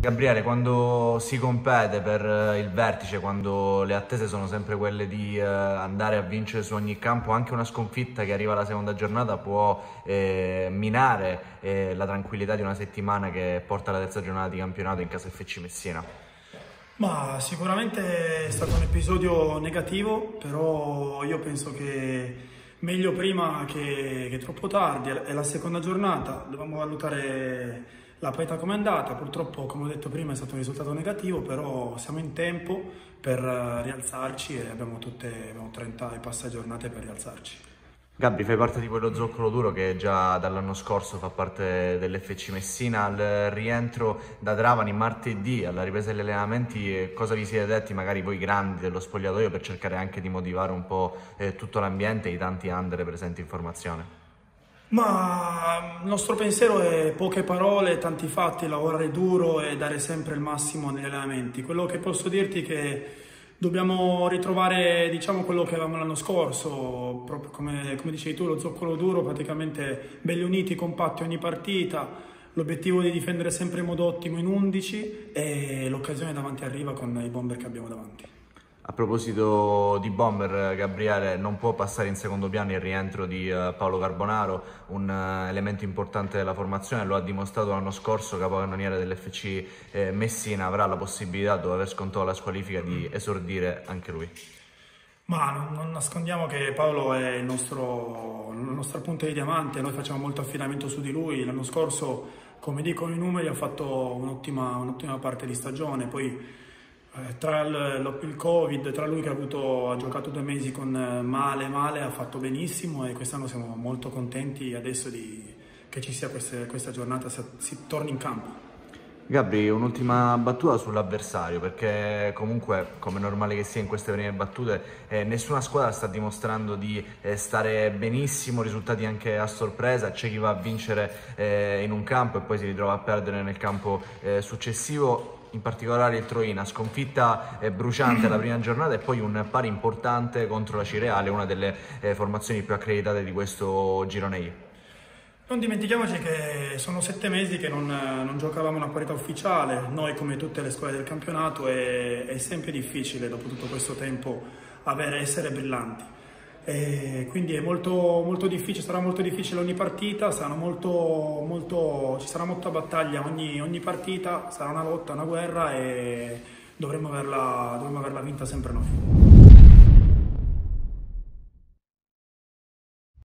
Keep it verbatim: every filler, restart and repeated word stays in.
Gabriele, quando si compete per eh, il vertice, quando le attese sono sempre quelle di eh, andare a vincere su ogni campo, anche una sconfitta che arriva alla seconda giornata può eh, minare eh, la tranquillità di una settimana che porta alla terza giornata di campionato in casa F C Messina. Ma sicuramente è stato un episodio negativo, però io penso che meglio prima che, che troppo tardi. È la seconda giornata, dobbiamo valutare la partita come è andata. Purtroppo, come ho detto prima, è stato un risultato negativo, però siamo in tempo per rialzarci e abbiamo tutte abbiamo trenta e passa giornate per rialzarci. Gabri, fai parte di quello zoccolo duro che già dall'anno scorso fa parte dell'F C Messina. Al rientro da Trapani martedì, alla ripresa degli allenamenti, cosa vi siete detti magari voi grandi dello spogliatoio per cercare anche di motivare un po' eh, tutto l'ambiente e i tanti under presenti in formazione? Ma il nostro pensiero è poche parole, tanti fatti, lavorare duro e dare sempre il massimo negli allenamenti. Quello che posso dirti è che dobbiamo ritrovare, diciamo, quello che avevamo l'anno scorso, proprio come, come dicevi tu, lo zoccolo duro, praticamente belli uniti, compatti ogni partita, l'obiettivo di difendere sempre in modo ottimo in undici e l'occasione davanti arriva con i bomber che abbiamo davanti. A proposito di bomber, Gabriele, non può passare in secondo piano il rientro di uh, Paolo Carbonaro, un uh, elemento importante della formazione, lo ha dimostrato l'anno scorso, capocannoniere dell'F C eh, Messina, avrà la possibilità, dopo aver scontato la squalifica, di esordire anche lui. Ma non, non nascondiamo che Paolo è il nostro, il nostro punto di diamante, noi facciamo molto affidamento su di lui. L'anno scorso, come dicono i numeri, ha fatto un'ottima un'ottima parte di stagione, poi Eh, tra il, il Covid, tra lui che ha, avuto, ha giocato due mesi con male, male, ha fatto benissimo e quest'anno siamo molto contenti adesso di, che ci sia queste, questa giornata, si, si torni in campo. Gabri, un'ultima battuta sull'avversario, perché comunque, come è normale che sia in queste prime battute, eh, nessuna squadra sta dimostrando di eh, stare benissimo, risultati anche a sorpresa. C'è chi va a vincere eh, in un campo e poi si ritrova a perdere nel campo eh, successivo. In particolare il Troina, sconfitta eh, bruciante la prima giornata e poi un pari importante contro la Cireale, una delle eh, formazioni più accreditate di questo girone I. Non dimentichiamoci che sono sette mesi che non, non giocavamo una partita ufficiale, noi come tutte le squadre del campionato è, è sempre difficile dopo tutto questo tempo avere, essere brillanti. E quindi è molto, molto difficile, sarà molto difficile ogni partita, sarà molto, molto, ci sarà molta battaglia ogni, ogni partita, sarà una lotta, una guerra e dovremmo averla, dovremmo averla vinta sempre noi.